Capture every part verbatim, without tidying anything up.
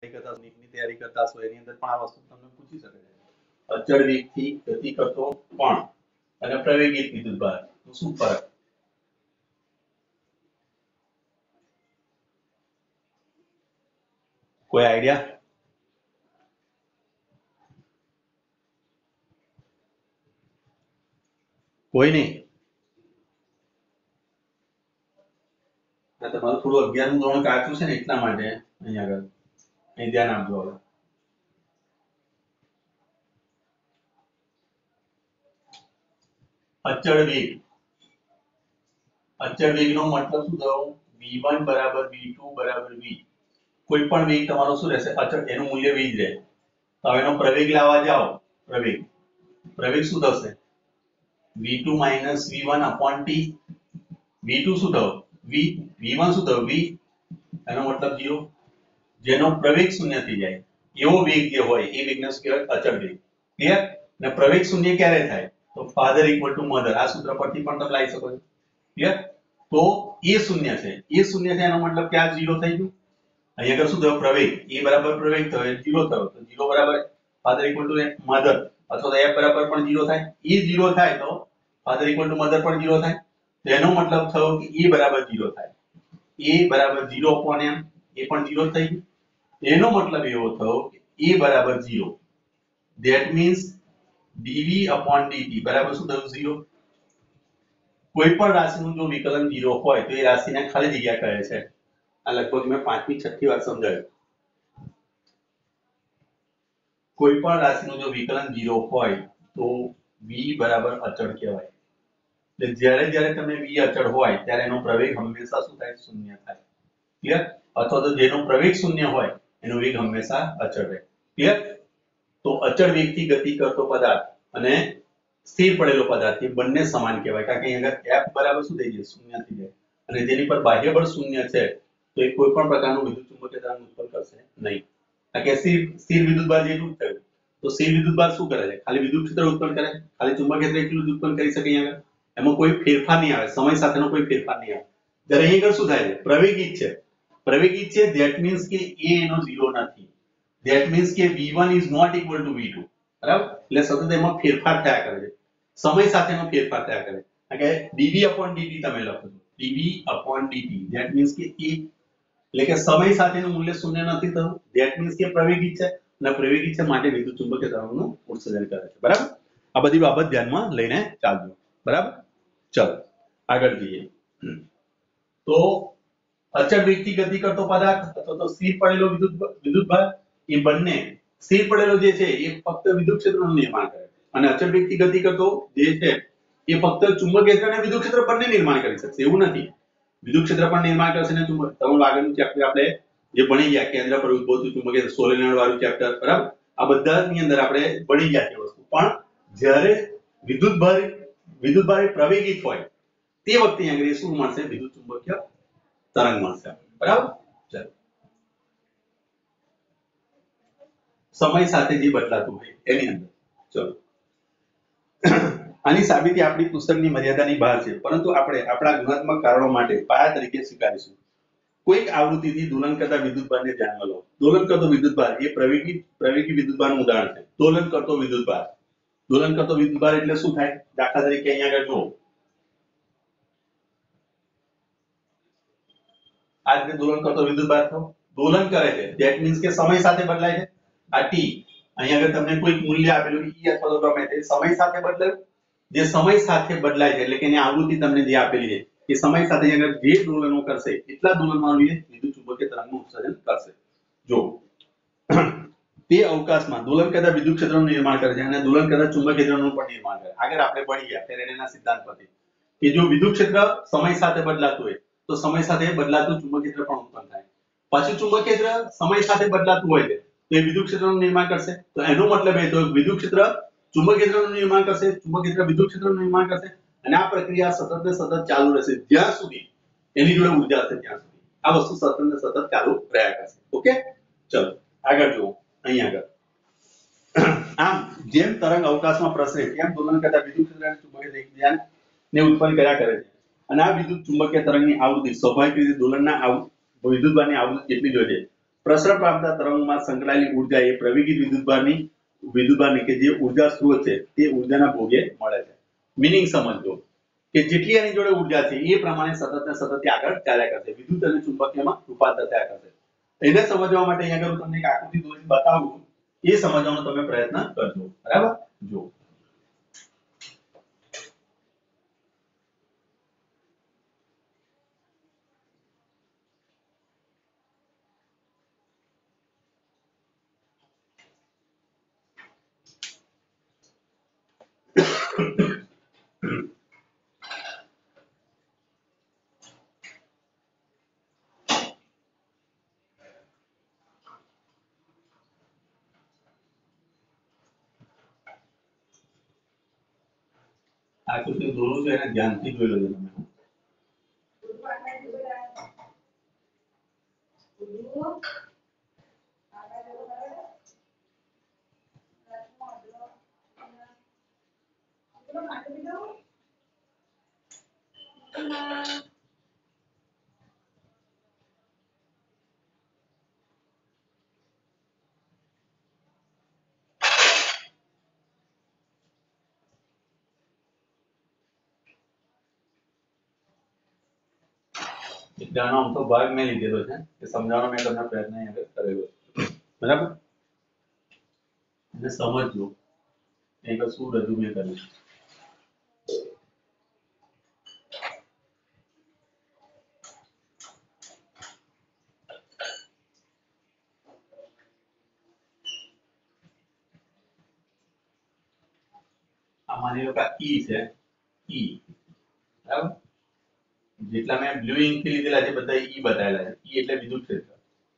કરતા નીટની તૈયારી કરતા છો એની અંદર પણ આ વસ્તુ તમને પૂછી શકે છે. અચળ વેગથી ગતિ કરતો પણ અને પ્રવેગિત વિદ્યુતભાર નું શું ફરક? કોઈ આઈડિયા? કોઈ નહીં? તમારું થોડું અગિયારમું ધોરણ કાચું છે ને એટલા માટે અહીંયા આગળ અહીં ધ્યાન આપજો. હવે અચળ વેગ, અચળ વેગનો મતલબ શું થયો? વી વન બરાબર વી ટુ બરાબર v. કોઈ પણ વેગ તમારો શું રહેશે? અચળ, એનું મૂલ્ય v જ રહે. તો એનો પ્રવેગ લાવવા જાઓ, પ્રવેગ પ્રવેગ શું થશે? V two minus V one upon t. V two શું થયો? v, વી વન શું થયો? v. એનો મતલબ zero. જેનો પ્રવેગ શૂન્ય થઈ જાય એવો વેગ જે હોય એ વેગને શું કહેવાય? અચળ વેગ. ક્લિયર? ને પ્રવેગ શૂન્ય ક્યારે થાય? તો father equal to mother. આ સૂત્ર પરથી પણ તમે લાવી શકો છો. ક્લિયર? તો એ શૂન્ય છે, એ શૂન્ય છે એનો મતલબ કે આ zero થઈ ગયું. અહીંયા આગળ શું થયો? પ્રવેગ. એ બરાબર પ્રવેગ થયો એ zero થયો. તો zero બરાબર father equal to mother અથવા તો f બરાબર પણ zero થાય. એ zero થાય તો father equal to mother પણ zero થાય. તેનો મતલબ થયો કે e બરાબર zero થાય. a બરાબર zero upon m, એ પણ zero થઈ ગયું. એનો મતલબ એવો થયો કે a બરાબર zero. that means dv upon dt બરાબર શું થયું? zero. કોઈ પણ રાશિનું જો વિકલન zero હોય તો એ રાશિને ખાલી જગ્યા કહે છે. આ લગભગ મેં પાંચમી છઠ્ઠી વાર સમજાવ્યું. કોઈ પણ રાશિનું જો વિકલન zero હોય તો v બરાબર અચળ કહેવાય. એટલે જ્યારે જ્યારે તમે v અચળ હોય ત્યારે એનો પ્રવેગ હંમેશા શું થાય? શૂન્ય થાય. ક્લિયર? અથવા તો જેનો પ્રવેગ શૂન્ય હોય એનો વેગ હંમેશા અચળ રહે. ક્લિયર? તો અચળ વેગથી ગતિ કરતો પદાર્થ અને સ્થિર પડેલો પદાર્થ એ બંને સમાન કહેવાય. કારણ કે અહીંયા f બરાબર શું થઈ જાય? શૂન્ય થઈ જાય. અને જેની પર બાહ્ય બળ શૂન્ય છે તો એ કોઈ પણ પ્રકારનું વિદ્યુત ચુંબકીય તરંગ ઉત્પન્ન કરશે નહીં. કારણ કે સ્થિર સ્થિર વિદ્યુતભાર જેટલું જ થયું. તો સ્થિર વિદ્યુતભાર શું કરે છે? ખાલી વિદ્યુત ક્ષેત્ર ઉત્પન્ન કરે. ખાલી ચુંબકીય ક્ષેત્ર એટલું જ ઉત્પન્ન કરી શકે. અહીંયા એમાં કોઈ ફેરફાર નહીં આવે, સમય સાથેનો કોઈ ફેરફાર નહીં આવે. જ્યારે અહીં આગળ શું થાય છે? પ્રવેગિત છે. પ્રવેગિત છે that means કે a એનો zero નથી. that means કે V one is not equal to V two. બરાબર? એટલે સતત એમાં ફેરફાર થયા કરે છે. સમય સાથેનો ફેરફાર થયા કરે. કારણ કે dv upon dt તમે લખો છો. dv upon dt that means કે a એટલે કે સમય સાથેનું મૂલ્ય શૂન્ય નથી થતું. that means કે પ્રવેગિત છે અને પ્રવેગિત છે માટે વિદ્યુત ચુંબકીય તરંગનું ઉત્સર્જન કરે છે. બરાબર? આ બધી બાબત ધ્યાનમાં લઈને ચાલજો. બરાબર? ચલો આગળ જઈએ. તો અચળ વેગથી ગતિ કરતો પદાર્થ અથવા તો સ્થિર પડેલો વિદ્યુત વિદ્યુતભાર એ બંને સ્થિર પડેલો જે છે એ ફક્ત વિદ્યુત ક્ષેત્રનું નિર્માણ કરે અને અચળ વેગથી ગતિ કરતો જે છે એ ફક્ત ચુંબકીય ક્ષેત્ર અને વિદ્યુત ક્ષેત્ર બંને નિર્માણ કરી શકશે એવું નથી. વિદ્યુત ક્ષેત્ર પણ નિર્માણ કરશે અને ચુંબક તમારું આગળનું ચેપ્ટર આપણે જે ભણી ગયા કેન્દ્ર પર ઉદ્ભવતું ચુંબકીય સોલેનોઇડ વાળું ચેપ્ટર. બરાબર? આ બધાની અંદર આપણે ભણી ગયા છે વસ્તુ. પણ જ્યારે વિદ્યુતભાર વિદ્યુતભાર પ્રવેગિત હોય તે વખતે અહીંયા શું મળશે? વિદ્યુત ચુંબકીય તરંગ મળશે. બરાબર? ચાલો સમય સાથે જે બદલાતું હોય એની અંદર ચલો આની સાબિતી આપણી પુસ્તકની મર્યાદાની બહાર છે, પરંતુ આપણે આપણા ગુણાત્મક કારણો માટે પાયા તરીકે સ્વીકારીશું. કોઈક આવૃત્તિથી દોલન કરતા વિદ્યુતભારને ધ્યાનમાં લો. દોલન કરતો વિદ્યુતભાર એ પ્રવેગી પ્રવેગી વિદ્યુતભારનું ઉદાહરણ છે. દોલન કરતો વિદ્યુતભાર દોલન કરતો વિદ્યુતભાર એટલે શું થાય? દાખલા તરીકે અહીંયા આગળ જુઓ. આ રીતે દોલન કરતો વિદ્યુતભાર થયો. દોલન કરે છે that means કે સમય સાથે બદલાય છે. આ t અહીંયા આગળ તમને કોઈ મૂલ્ય આપેલું e અથવા તો ગમે તે સમય સાથે બદલાય. જે સમય સાથે બદલાય છે એટલે કે એની આવૃત્તિ તમને જે આપેલી છે એ સમય સાથે આગળ જે દોલનો કરશે એટલા દોલનમાં એ વિદ્યુત ચુંબકીય તરંગનું ઉત્સર્જન કરશે. જો તે અવકાશમાં દોલન કરતા વિદ્યુત ક્ષેત્રનું નિર્માણ કરે છે અને દોલન કરતા ચુંબકીય ક્ષેત્રનું પણ નિર્માણ કરે. આગળ આપણે ભણી ગયા ફેરેડેના સિદ્ધાંત પરથી કે જો વિદ્યુત ક્ષેત્ર સમય સાથે બદલાતું હોય તો સમય સાથે બદલાતું ચુંબકીય ક્ષેત્ર પણ ઉત્પન્ન થાય. પાછું ચુંબકીય ક્ષેત્ર સમય સાથે બદલાતું હોય છે તો એ વિદ્યુત ક્ષેત્રનું નિર્માણ કરશે. તો એનો મતલબ એ તો વિદ્યુત ક્ષેત્ર ચુંબકીય ક્ષેત્રનું નિર્માણ કરશે, ચુંબકીય ક્ષેત્ર વિદ્યુત ક્ષેત્રનું નિર્માણ કરશે અને આ પ્રક્રિયા સતત ને સતત ચાલુ રહેશે જ્યાં સુધી એની જોડે ઊર્જા છે ત્યાં સુધી. આ વસ્તુ સતત ને સતત ચાલુ રહ્યા કરશે. ઓકે? ચલો આગળ જુઓ. અહીં આગળ આમ જેમ તરંગ અવકાશમાં પ્રસરે તેમ દોલન કરતા વિદ્યુત ક્ષેત્ર અને ચુંબકીય એકબીજાને ઉત્પન્ન કર્યા કરે છે. અને આ વિદ્યુત ચુંબકીય તરંગની આવૃત્તિ સ્વાભાવિક રીતે દોલનના વિદ્યુતભારની આવૃત્તિ જેટલી જ હોય છે. પ્રસરણ પામતા તરંગમાં સંકળાયેલી ઉર્જા એ પ્રવેગી વિદ્યુતભારની વિદ્યુતભારની કે જે ઉર્જા સ્ત્રોત છે તે ઉર્જાના ભોગે મળે છે. મીનિંગ સમજો કે જેટલી એની જોડે ઉર્જા છે એ પ્રમાણે સતત ને સતત આગળ ચાલ્યા કરશે. વિદ્યુત અને ચુંબકીયમાં રૂપાંતર થયા કરશે. એને સમજવા માટે અહીંયા આગળ તમને એક આકૃતિ દોરીને બતાવું, એ સમજવાનો તમે પ્રયત્ન કરજો. બરાબર? જો આકૃતિ દોરું છું, એને ધ્યાનથી જોઈ લેજો તમે. જાણો આમ તો ભાગ મેં લીધેલો છે કે સમજાવવાનો મેં તમને પ્રયત્ન અહીંયા કરેલો. બરાબર? અને સમજજો એક શું રજૂ મેં કર્યું. આ માની લો કે ઈ છે, ઈ. બરાબર? જેટલા મેં બ્લુ ઇંક થી લીધેલા છે બધા ઈ બતાવેલા છે. ઈ એટલે વિદ્યુત ક્ષેત્ર.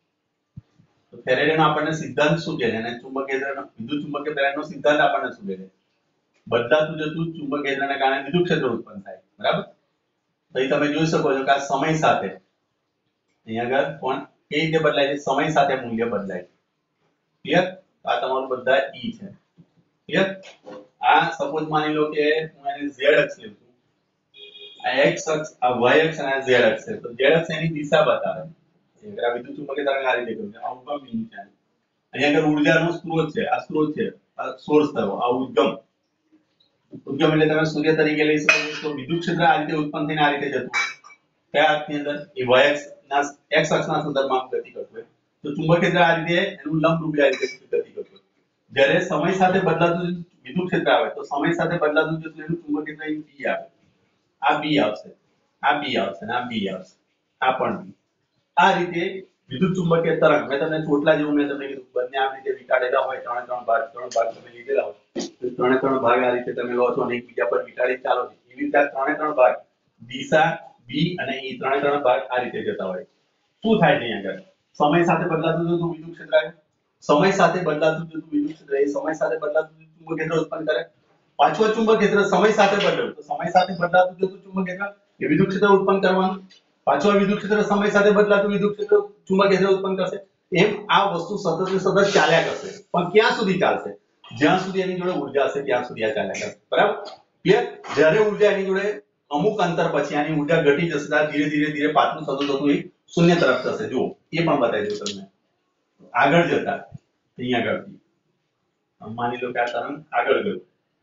તો ફેરેડેનો આપણને સિદ્ધાંત શું કહે છે અને ચુંબકીય વિદ્યુત ચુંબકીય પ્રેરણાનો સિદ્ધાંત આપણને શું કહે છે? બદલાતું જતું ચુંબકીય ક્ષેત્રને કારણે વિદ્યુત ક્ષેત્ર ઉત્પન્ન થાય. બરાબર? તો અહીં તમે જોઈ શકો છો કે આ સમય સાથે અહીંયા આગળ કોણ કઈ રીતે બદલાય છે? સમય સાથે મૂલ્ય બદલાય છે. ક્લિયર? આ તમારું બધા ઈ છે. ક્લિયર? આ સપોઝ માની લો કે હું એને z અક્ષ લઉં છું. આ x અક્ષ, આ y અક્ષ અને આ z અક્ષ છે. તો z અક્ષ એની દિશા બતાવે છે. આ વિદ્યુત ચુંબકીય તરંગ આ રીતે છે. આ ઉદ્ગમ બિંદુ છે. અહીંયા આગળ ઊર્જાનો સ્ત્રોત છે. આ સ્ત્રોત છે. આ સોર્સ થયો. આ ઉદ્ગમ. ઉદ્ગમ એટલે તમે સૂર્ય તરીકે લઈ શકો છો. તો વિદ્યુત ક્ષેત્ર આ રીતે ઉત્પન્ન થઈને આ રીતે જતું હોય. કયા અક્ષની અંદર? એ y અક્ષ ના x અક્ષના સંદર્ભમાં ગતિ કરતું હોય. તો ચુંબકીય ક્ષેત્ર આ રીતે એનું લંબ રૂપે આ રીતે ગતિ કરતું હોય. જ્યારે સમય સાથે બદલાતું વિદ્યુત ક્ષેત્ર આવે તો સમય સાથે બદલાતું જતું એનું ચુંબકીય ક્ષેત્ર અહીં B આવે. આ B આવશે. આ B આવશે અને આ B આવશે. આ પણ B. આ રીતે વિદ્યુત ચુંબકીય તરંગ મેં તમને ચોટલા જેવું મેં તમને કીધું બંને આ રીતે વિટાળેલા હોય, ત્રણ ત્રણ ભાગ ત્રણ ભાગ તમે લીધેલા હોય તો ત્રણે ત્રણ ભાગ આ રીતે તમે લો છો અને એકબીજા પર વિટાળી ચાલો છો. એવી રીતે આ ત્રણે ત્રણ ભાગ દિશા B અને E ત્રણે ત્રણ ભાગ આ રીતે જતા હોય. શું થાય છે અહીંયા આગળ? સમય સાથે બદલાતું જતું વિદ્યુત ક્ષેત્ર આવે. સમય સાથે બદલાતું જતું વિદ્યુત ક્ષેત્ર એ સમય સાથે બદલાતું જતું ચુંબકીય ક્ષેત્ર ઉત્પન્ન કરે. પાછું ચુંબકીય ક્ષેત્ર સમય સાથે બદલાતું તો સમય સાથે બદલાતું જતું ચુંબકીય ક્ષેત્ર એ વિદ્યુત ક્ષેત્ર ઉત્પન્ન કરવાનું. પાછું આ વિદ્યુત ક્ષેત્ર સમય સાથે બદલાતું વિદ્યુત ક્ષેત્ર ચુંબકીય ક્ષેત્ર ઉત્પન્ન કરશે. એમ આ વસ્તુ સતત ને સતત ચાલ્યા કરશે. પણ ક્યાં સુધી ચાલશે? જ્યાં સુધી એની જોડે ઉર્જા હશે ત્યાં સુધી આ ચાલ્યા કરશે. બરાબર? ક્લિયર? જ્યારે ઉર્જા એની જોડે અમુક અંતર પછી આની ઉર્જા ઘટી જશે ત્યારે ધીરે ધીરે ધીરે પાછું થતું થતું એ શૂન્ય તરફ જશે. જુઓ એ પણ બતાવી દઉં તમને. આગળ જતા અહીંયા આગળથી માની લો કે આ તરંગ આગળ ગયો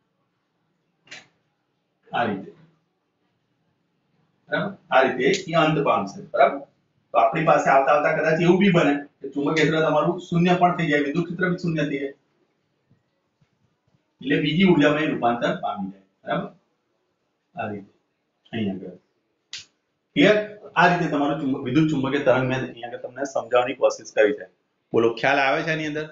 આ રીતે. બરાબર? આ રીતે એ અંત પામશે. બરાબર? તો આપણી પાસે આવતા આવતા કદાચ એવું બી બને કે ચુંબકીય ક્ષેત્ર તમારું શૂન્ય પણ થઈ જાય, વિદ્યુત ક્ષેત્ર બી શૂન્ય થઈ જાય. એટલે બીજી ઉર્જામાં રૂપાંતર પામી જાય. બરાબર? આ રીતે અહીંયા આગળ. ક્લિયર? આ રીતે તમારું વિદ્યુત ચુંબકીય તરંગ મેં અહીંયા આગળ તમને સમજાવવાની કોશિશ કરી છે. બોલો ખ્યાલ આવે છે આની અંદર?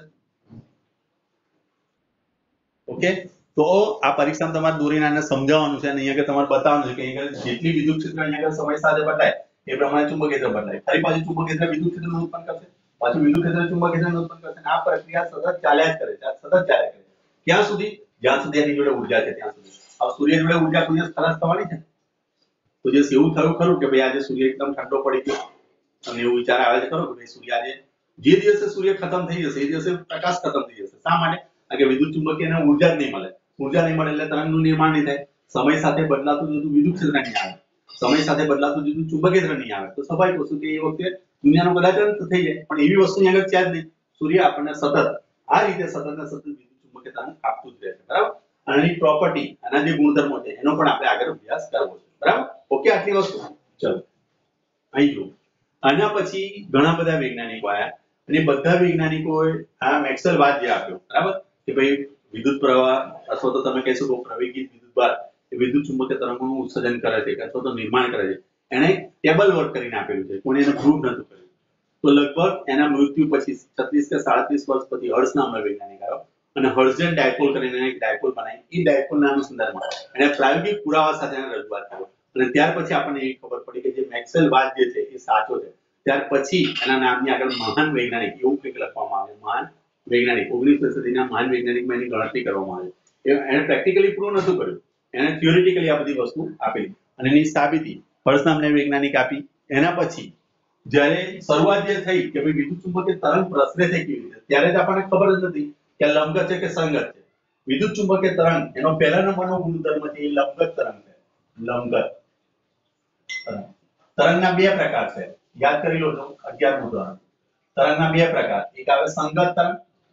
ઓકે? તો આ પરીક્ષામાં તમારે દોરીને આને સમજાવવાનું છે અને અહીંયા આગળ તમારે બતાવવાનું છે કે અહીંયા જેટલી વિદ્યુત ક્ષેત્ર અહીંયા આગળ સમય સાથે બદલાય એ પ્રમાણે ચુંબકીય ક્ષેત્ર બદલાય. ફરી પાછું ચુંબકીય ક્ષેત્ર વિદ્યુત ક્ષેત્રનું ઉત્પન્ન કરશે. પાછું વિદ્યુત ક્ષેત્ર ચુંબકીય ક્ષેત્રનું ઉત્પન્ન કરશે. આ પ્રક્રિયા સતત ચાલ્યા જ કરે છે. સતત ચાલ્યા કરે. ક્યાં સુધી? જ્યાં સુધી એની જોડે ઉર્જા છે ત્યાં સુધી. હવે સૂર્ય જોડે ઉર્જા કોઈ દિવસ ખલાસ થવાની છે? કોઈ દિવસ એવું થયું ખરું કે ભાઈ આજે સૂર્ય એકદમ ઠંડો પડી ગયો અને એવું વિચાર આવે છે ખરો કે ભાઈ સૂર્ય આજે જે દિવસે સૂર્ય ખતમ થઈ જશે એ દિવસે પ્રકાશ ખતમ થઈ જશે? શા માટે? કારણ કે વિદ્યુત ચુંબકીય એને ઉર્જા જ નહીં મળે. ઉર્જા નહીં મળે એટલે તરંગનું નિર્માણ નહીં થાય. સમય સાથે બદલાતું જતું વિદ્યુત ક્ષેત્ર નહીં આવે. સમય સાથે બદલાતું જતું ચુંબકીય ક્ષેત્ર નહીં આવે. તો સ્વાભાવિક વસ્તુ કે એ વખતે દુનિયાનો કદાચ અંત થઈ જાય પણ એવી વસ્તુ અહીંયા આગળ છે જ નહીં. સૂર્ય આપણને સતત આ રીતે સતત ને સતત વિદ્યુત ચુંબકીય તરંગ આપતું જ રહે છે. બરાબર. અને એની પ્રોપર્ટી, આના જે ગુણધર્મો છે એનો પણ આપણે આગળ અભ્યાસ કરવો છે. બરાબર. ઓકે, આટલી વસ્તુ. ચલો અહીં જુઓ. આના પછી ઘણા બધા વૈજ્ઞાનિકો આવ્યા અને બધા વૈજ્ઞાનિકોએ આ મેક્સવેલ વાદ જે આપ્યો, બરાબર, કે ભાઈ વિદ્યુત પ્રવાહ અથવા તો તમે કહી શકો પ્રવેગિત વિદ્યુત ભાર એ વિદ્યુત ચુંબકીય તરંગોનું ઉત્સર્જન કરે છે અથવા તો નિર્માણ કરે છે. એને ટેબલ વર્ક કરીને આપેલું છે, કોણે એને પ્રૂવ નતું કર્યું. તો લગભગ એના મૃત્યુ પછી છત્રીસ કે સાડત્રીસ વર્ષ પછી હર્ષ નામનો વૈજ્ઞાનિક આવ્યો અને હર્ષજન ડાયપોલ કરીને એક ડાયપોલ બનાવી. એ ડાયપોલ નામના સંદર્ભમાં એને પ્રાયોગિક પુરાવા સાથે એને રજૂઆત કર્યો અને ત્યાર પછી આપણને એ ખબર પડી કે જે મેક્સવેલ વાદ જે છે એ સાચો છે. ત્યાર પછી એના નામની આગળ મહાન વૈજ્ઞાનિક એવું કંઈક લખવામાં આવે, મહાન વૈજ્ઞાનિક, ઓગણીસમી સદીના મહાન વૈજ્ઞાનિકમાં એની ગણતરી કરવામાં આવે. એને પ્રેક્ટિકલી પ્રૂવ નતું કર્યું, એને થિયોરિટિકલી આ બધી વસ્તુ આપેલી અને એની સાબિતી હર્ષ નામના વૈજ્ઞાનિક આપી. એના પછી જ્યારે શરૂઆત જે થઈ કે ભાઈ વિદ્યુત ચુંબકીય તરંગ પ્રસરે છે કેવી રીતે, ત્યારે જ આપણને ખબર જ નથી કે લંબગત છે કે સંગત છે. વિદ્યુત ચુંબકીય તરંગ એનો પહેલા નંબરનો ગુણધર્મ છે એ લંબગત તરંગ છે. લંબગત તરંગ. તરંગના બે પ્રકાર છે, યાદ કરી લો. અગિયારમું ધોરણ. તરંગના બે પ્રકાર, એક આવે સંગત તરંગ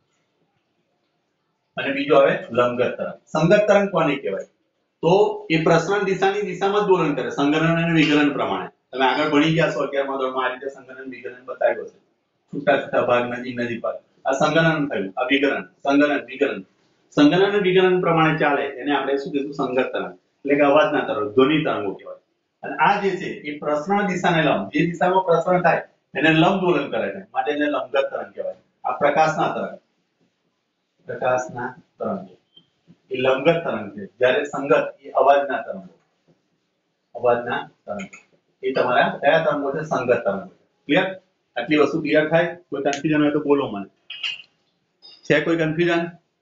અને બીજો આવે લંબગત તરંગ. સંગત તરંગ કોને કહેવાય? તો એ પ્રસરણ દિશાની દિશામાં જ દોલન કરે, સંગલન અને વિકલન પ્રમાણે. તમે આગળ ભણી ગયા છો અગિયારમા ધોરણમાં, આ રીતે સંગલન વિકલન બતાવ્યું હશે. છૂટા છૂટા ભાગ, નજીક નજીક ભાગ. આ સંગલન થયું, આ વિકલન. સંગલન વિકલન સંગલન અને વિકલન પ્રમાણે ચાલે એને આપણે શું કહીશું? સંગત તરંગ, એટલે કે અવાજના તરંગ, ધ્વનિ તરંગો કહેવાય. અને આ જે છે એ પ્રસરણ દિશાને લંબ, જે દિશામાં પ્રસરણ થાય એને લંબ દોલન કરે છે, માટે એને લંબગત તરંગ કહેવાય. આ પ્રકાશના તરંગ, પ્રકાશના તરંગો એ લંબગત તરંગ છે, જ્યારે સંગત એ અવાજના તરંગો, અવાજના તરંગો એ તમારા કયા તરંગો છે? સંગત તરંગો. ક્લિયર? આટલી વસ્તુ ક્લિયર થાય? કોઈ કન્ફ્યુઝન હોય તો બોલો મને. છે કોઈ કન્ફ્યુઝન?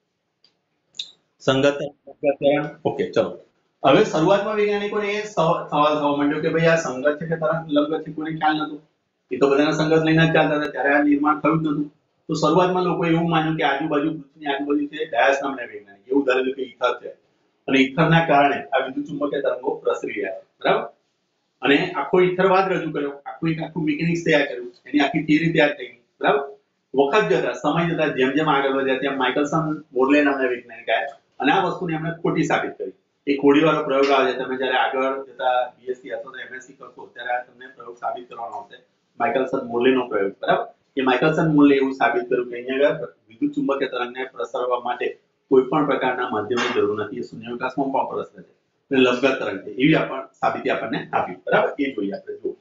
સંગત તરંગ. ઓકે, ચલો. હવે શરૂઆતમાં વૈજ્ઞાનિકોને એ સવાલ થવા માંડ્યો કે ભાઈ આ સંગત છે કે તરંગ લંબગત છે, કોઈને ખ્યાલ નતો. એ તો બધાના સંગત લઈને જ ચાલતા હતા, ત્યારે આ નિર્માણ થયું જ નતું. તો શરૂઆતમાં લોકો એવું માન્યું કે આજુબાજુ પૃથ્વીની આજુબાજુ છે ડાયસ નામના વૈજ્ઞાનિક એવું ધારેલું કે ઈથર છે અને ઈથરના કારણે આ વિદ્યુત ચુંબકીય તરંગો પ્રસરી રહ્યા છે. બરાબર. અને આખો ઈથરવાદ રજૂ કર્યો, આખું એક આખું મિકેનિક્સ તૈયાર કર્યું, એની આખી થિયરી તૈયાર થઈ ગઈ. બરાબર. વખત જતા, સમય જતા, જેમ જેમ આગળ વધ્યા તેમ માઇકલસન મોર્લે નામના વૈજ્ઞાનિક આવ્યા અને આ વસ્તુને એમણે ખોટી સાબિત કરી. એ ખોડીવાળો પ્રયોગ આવે છે, તમે જ્યારે આગળ જતા બીએસસી અથવા તો એમએસસી કરશો ત્યારે તમને પ્રયોગ સાબિત કરવાનો આવશે, માઇકલસન મોર્લેનો પ્રયોગ. બરાબર. કે માઇકલસન મોર્લે એવું સાબિત કર્યું કે અહીંયા આગળ વિદ્યુત ચુંબકીય તરંગને પ્રસરવા માટે કોઈ પણ પ્રકારના માધ્યમની જરૂર નથી, એ શૂન્યાવકાશમાં પણ પ્રસરે છે અને લંબગત તરંગ છે, એવી આપણ સાબિતી આપણને આપી. બરાબર. એ જોઈએ આપણે. જો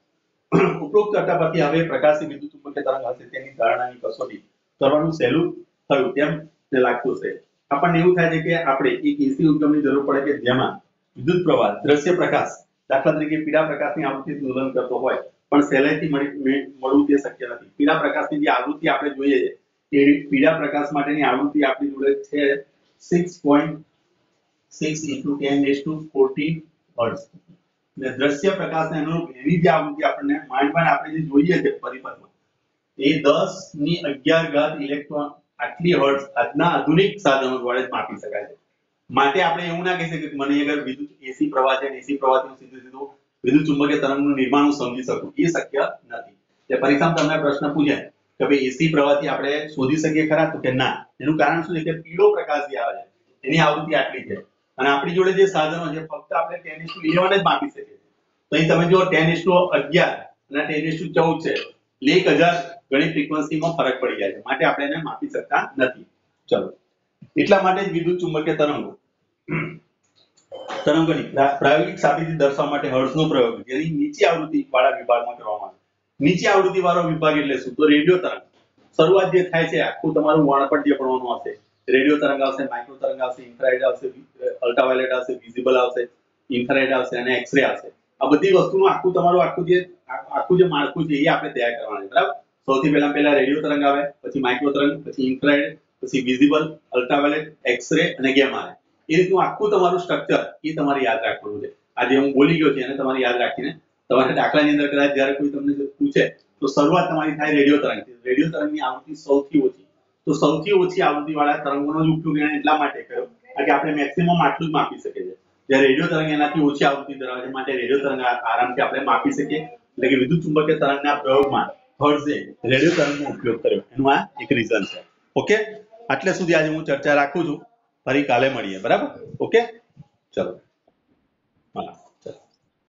ઉપરોક્ત ચર્ચા પરથી હવે પ્રકાશી વિદ્યુત ચુંબકીય તરંગ હશે તેની ધારણાની કસોટી કરવાનું સહેલું થયું તેમ લાગતું છે. આપણને એવું થાય છે કે આપણે એક એસી ઉપકરણની જરૂર પડે કે જેમાં વિદ્યુત પ્રવાહ દ્રશ્ય પ્રકાશ, દાખલા તરીકે પીળા પ્રકાશની આવૃત્તિ દોલન કરતો હોય પણ સહેલાઈથી મળવું તે શક્ય નથી. પીળા પ્રકાશની જે આવૃત્તિ આપણે જોઈએ છે એ પીળા પ્રકાશ માટેની આવૃત્તિ આપણી જોડે છે six point six into ten raise to fourteen hertz. અને દ્રશ્ય પ્રકાશને અનુરૂપ એની જે આવૃત્તિ આપણને માંડ માંડ આપણે જે જોઈએ છે પરિપથમાં એ દસ ની અગિયાર ઘાત ઇલેક્ટ્રોન આટલી હર્ટ્ઝ આજના આધુનિક સાધનો દ્વારા જ માપી શકાય છે. માટે આપણે એવું ના કહી શકીએ કે મને અગર વિદ્યુત એસી પ્રવાહ છે એસી પ્રવાહથી હું સીધું સીધું વિદ્યુત ચુંબકીય તરંગનું નિર્માણ હું સમજી શકું, એ શક્ય નથી. એટલે પરીક્ષામાં તમને પ્રશ્ન પૂછે કે ભાઈ એસી પ્રવાહથી આપણે શોધી શકીએ ખરા? તો કે ના. એનું કારણ શું છે કે પીળો પ્રકાશ જે આવે છે એની આવૃત્તિ આટલી છે અને આપણી જોડે જે સાધનો છે ફક્ત આપણે ટેન ઇસ ટુ ઇલેવન જ માપી શકીએ છીએ. તો અહીં તમે જો ટેન ઇસ ટુ અગિયાર અને ટેન ઇસ ટુ ચૌદ છે એટલે એક હજાર ગણી ફ્રીક્વન્સીમાં ફરક પડી જાય છે, માટે આપણે એને માપી શકતા નથી. ચલો, એટલા માટે જ વિદ્યુત ચુંબકીય તરંગો તરંગોની પ્રાયોગિક સાબિતી દર્શાવવા માટે હર્ટ્ઝનો પ્રયોગ જેની નીચી આવૃત્તિ વાળા વિભાગમાં કરવામાં આવે. નીચી આવૃત્તિ વાળો વિભાગ એટલે શું? તો રેડિયો તરંગ. શરૂઆત જે થાય છે આખું તમારું વર્ણપટ જે ભણવાનું આવશે, રેડિયો તરંગ આવશે, માઇક્રો તરંગ આવશે, ઇન્ફ્રારેડ આવશે, અલ્ટ્રાવાયોલેટ આવશે, વિઝિબલ આવશે, ઇન્ફ્રારેડ આવશે અને એક્સ-રે આવશે. આ બધી વસ્તુનું આખું તમારું આખું જે આખું જે માળખું છે એ આપણે તૈયાર કરવાનું છે. બરાબર. સૌથી પહેલા પહેલા રેડિયો તરંગ આવે, પછી માઇક્રો તરંગ, પછી ઇન્ફ્રારેડ, પછી વિઝિબલ, અલ્ટ્રાવાયોલેટ, એક્સ-રે અને ગેમા રે. એ રીતનું આખું તમારું સ્ટ્રક્ચર એ તમારે યાદ રાખવાનું છે. આજે હું બોલી ગયો છું એને તમારે યાદ રાખીને તમારે દાખલાની અંદર કદાચ જ્યારે કોઈ તમને પૂછે તો શરૂઆત તમારી થાય રેડિયો તરંગથી. રેડિયો તરંગની આવૃત્તિ સૌથી ઓછી, તો સૌથી ઓછી આવૃત્તિ વાળા તરંગોનો જ ઉપયોગ એને એટલા માટે કર્યો કે આપણે મેક્સિમમ આટલું જ માપી શકીએ છીએ. જ્યારે રેડિયો તરંગ એનાથી ઓછી આવૃત્તિ ધરાવે છે માટે રેડિયો તરંગ આરામથી આપણે માપી શકીએ એટલે કે વિદ્યુત ચુંબકીય તરંગના પ્રયોગમાં હર્ઝે રેડિયો તરંગનો ઉપયોગ કર્યો એનું આ એક રીઝન છે. ઓકે, આટલે સુધી આજે હું ચર્ચા રાખું છું. ફરી કાલે મળીએ. બરાબર? ઓકે, ચલો. હા.